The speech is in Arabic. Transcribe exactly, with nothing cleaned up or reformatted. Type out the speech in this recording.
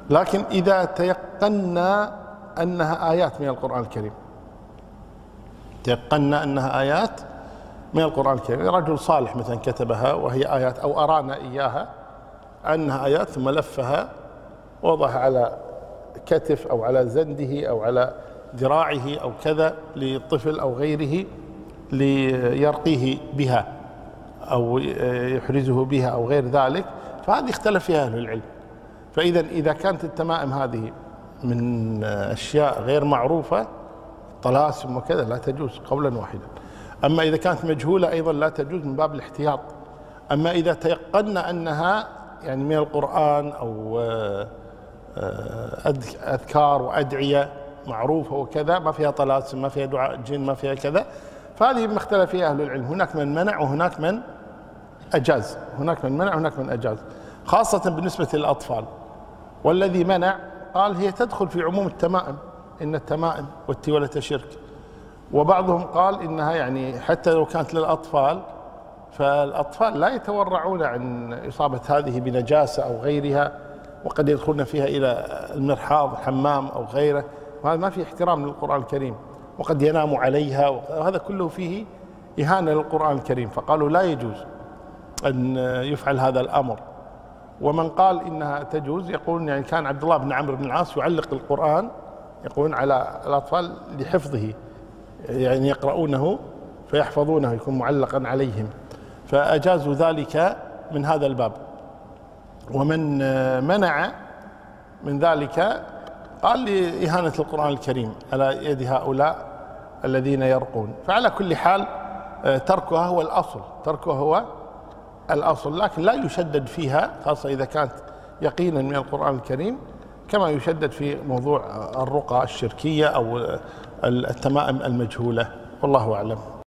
لكن إذا تيقنا أنها آيات من القرآن الكريم، تيقنا أنها آيات من القرآن الكريم، رجل صالح مثلا كتبها وهي آيات أو أرانا إياها أنها آيات ثم لفها وضعها على كتف أو على زنده أو على ذراعه أو كذا للطفل أو غيره ليرقيه بها أو يحرزه بها أو غير ذلك، فهذه اختلف فيها أهل العلم. فإذا إذا كانت التمائم هذه من أشياء غير معروفة طلاسم وكذا لا تجوز قولا واحدا. أما إذا كانت مجهولة أيضا لا تجوز من باب الاحتياط. أما إذا تيقنا أنها يعني من القرآن أو أذكار وأدعية معروفة وكذا ما فيها طلاسم ما فيها دعاء جن ما فيها كذا، فهذه ما اختلف فيها أهل العلم، هناك من منع وهناك من أجاز، هناك من منع وهناك من أجاز، خاصة بالنسبة للأطفال. والذي منع قال هي تدخل في عموم التمائم، إن التمائم والتولة شرك. وبعضهم قال إنها يعني حتى لو كانت للأطفال فالأطفال لا يتورعون عن إصابة هذه بنجاسة أو غيرها، وقد يدخلون فيها إلى المرحاض الحمام أو غيره، وهذا ما في احترام للقرآن الكريم، وقد يناموا عليها، وهذا كله فيه إهانة للقرآن الكريم، فقالوا لا يجوز أن يفعل هذا الأمر. ومن قال إنها تجوز يقولون يعني كان عبد الله بن عمرو بن العاص يعلق القرآن يقولون على الأطفال لحفظه، يعني يقرؤونه فيحفظونه يكون معلقا عليهم، فأجازوا ذلك من هذا الباب. ومن منع من ذلك قال لإهانة القرآن الكريم على يد هؤلاء الذين يرقون. فعلى كل حال تركها هو الأصل، تركها هو الأصل، لكن لا يشدد فيها، خاصة إذا كانت يقينا من القرآن الكريم، كما يشدد في موضوع الرقى الشركية أو التمائم المجهولة، والله أعلم.